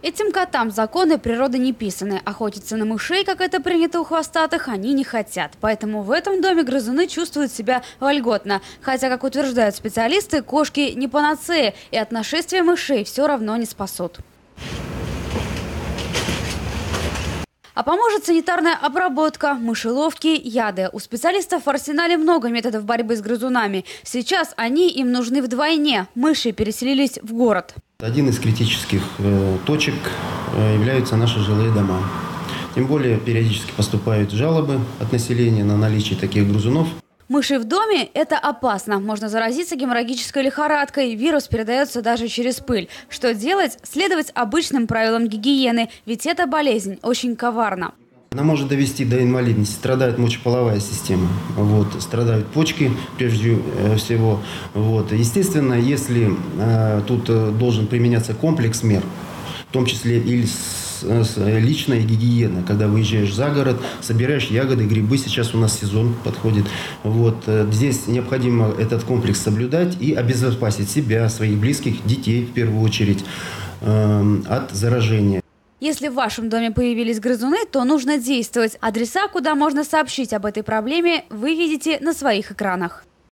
Этим котам законы природы не писаны. Охотиться на мышей, как это принято у хвостатых, они не хотят. Поэтому в этом доме грызуны чувствуют себя вольготно. Хотя, как утверждают специалисты, кошки не панацея, и от нашествия мышей все равно не спасут. А поможет санитарная обработка, мышеловки, яды. У специалистов в арсенале много методов борьбы с грызунами. Сейчас они им нужны вдвойне. Мыши переселились в город. Один из критических точек являются наши жилые дома. Тем более периодически поступают жалобы от населения на наличие таких грызунов. Мыши в доме – это опасно. Можно заразиться геморрагической лихорадкой. Вирус передается даже через пыль. Что делать? Следовать обычным правилам гигиены. Ведь эта болезнь очень коварна. Она может довести до инвалидности. Страдает мочеполовая система, страдают почки прежде всего. Естественно, если тут должен применяться комплекс мер, в том числе и личная гигиена, когда выезжаешь за город, собираешь ягоды, грибы, сейчас у нас сезон подходит. Здесь необходимо этот комплекс соблюдать и обезопасить себя, своих близких, детей в первую очередь от заражения. Если в вашем доме появились грызуны, то нужно действовать. Адреса, куда можно сообщить об этой проблеме, вы видите на своих экранах.